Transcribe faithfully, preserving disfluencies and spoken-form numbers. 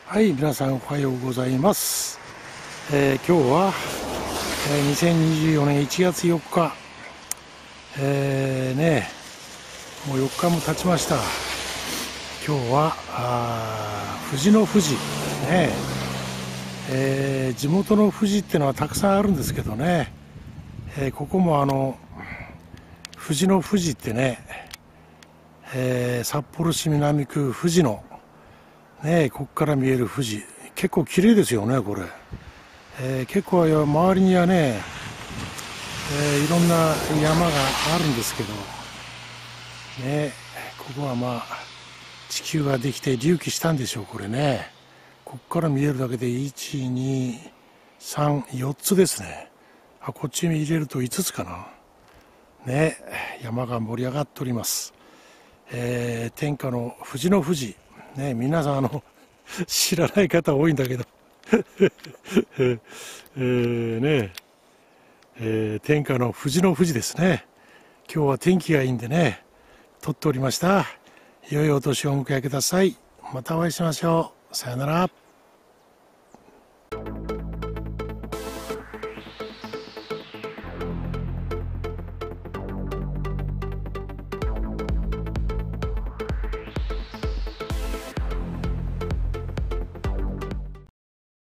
はい、皆さんおはようございます。えー、今日は、えー、にせんにじゅうよねんいちがつよっか、えー、ね、もうよっかも経ちました。今日はあ富士の富士ね、えー、地元の富士ってのはたくさんあるんですけどね、えー、ここもあの富士の富士ってね、えー、札幌市南区富士のね、ここから見える富士結構綺麗ですよねこれ、えー、結構周りにはね、えー、いろんな山があるんですけどね、ここはまあ地球ができて隆起したんでしょうこれね。ここから見えるだけでいち、に、さん、よっつですね。あ、こっちに入れるといつつかなね、山が盛り上がっております。えー、天下の富士の富士ね、皆さんあの知らない方多いんだけどえー、ね、えー、天下の富士の富士ですね。今日は天気がいいんでね撮っておりました。良いお年をお迎えください。またお会いしましょう。さよなら。